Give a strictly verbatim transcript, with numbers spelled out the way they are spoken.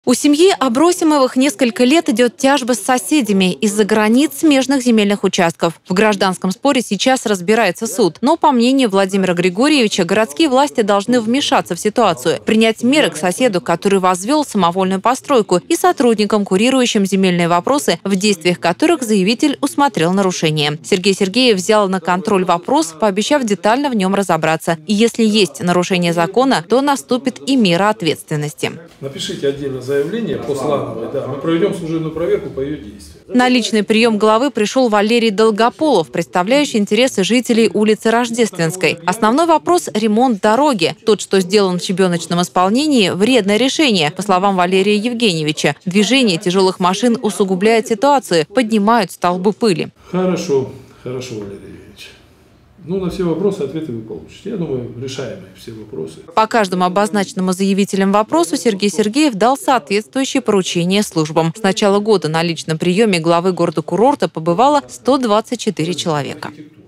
У семьи Абросимовых несколько лет идет тяжба с соседями из-за границ смежных земельных участков. В гражданском споре сейчас разбирается суд. Но, по мнению Владимира Григорьевича, городские власти должны вмешаться в ситуацию, принять меры к соседу, который возвел самовольную постройку, и сотрудникам, курирующим земельные вопросы, в действиях которых заявитель усмотрел нарушение. Сергей Сергеев взял на контроль вопрос, пообещав детально в нем разобраться. И если есть нарушение закона, то наступит и мера ответственности. Напишите отдельно заявление по Слановой, да, мы проведем служебную проверку по ее действиям. На личный прием главы пришел Валерий Долгополов, представляющий интересы жителей улицы Рождественской. Основной вопрос – ремонт дороги. Тот, что сделан в щебеночном исполнении – вредное решение, по словам Валерия Евгеньевича. Движение тяжелых машин усугубляет ситуацию, поднимают столбы пыли. Хорошо, хорошо, Валерий Евгеньевич. Ну, на все вопросы ответы вы получите. Я думаю, решаемые все вопросы. По каждому обозначенному заявителем вопросу Сергей Сергеев дал соответствующие поручения службам. С начала года на личном приеме главы города-курорта побывало сто двадцать четыре человека.